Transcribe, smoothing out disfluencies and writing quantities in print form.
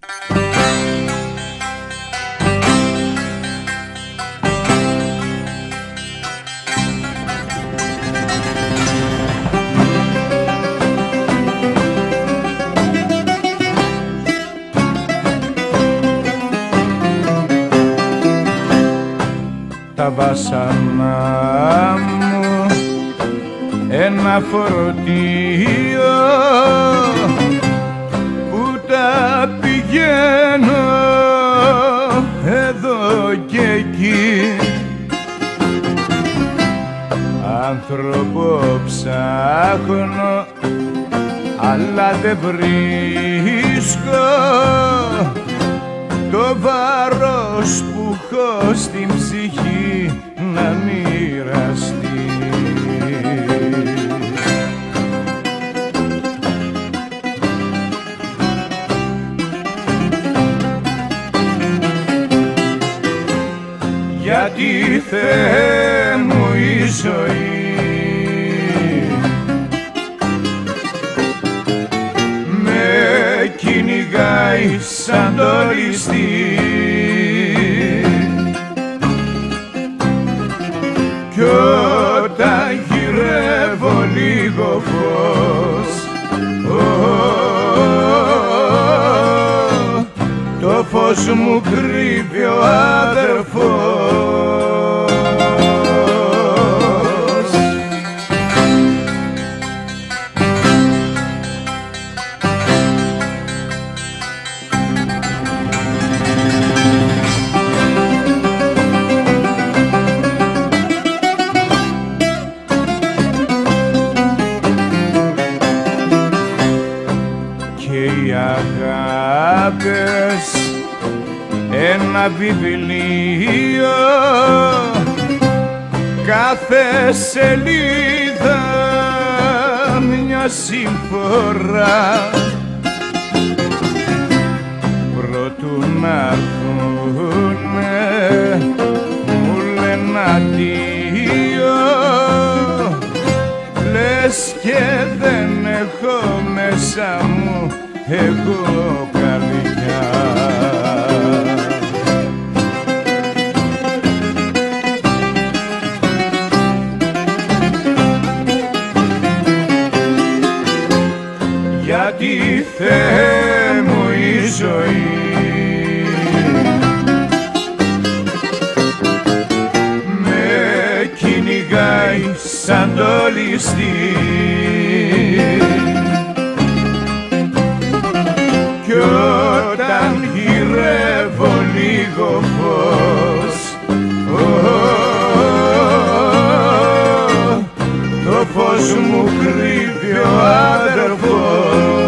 Τα βάσανα μου ένα φορτίο που τα πηγαίνω εδώ και εκεί. Άνθρωπο ψάχνω αλλά δεν βρίσκω το βάρος που έχω στην ψυχή να μοιραστεί. Γιατί Θεέ μου η ζωή με κυνηγάει σαν το ληστή κι όταν γυρεύω λίγο φως το φως μου κρύβει ο αδερφός. Και οι αγάπες ένα βιβλίο κάθε σελίδα μια συμφορά προτού να έρθουνε μου λένε αντίο λες και δεν έχω μέσα μου εγώ καρδιά. Γιατί Θεέ μου η ζωή με κυνηγάει σαν το ληστή κι όταν γυρεύω λίγο φως το φως μου κρύβει ο αδερφός.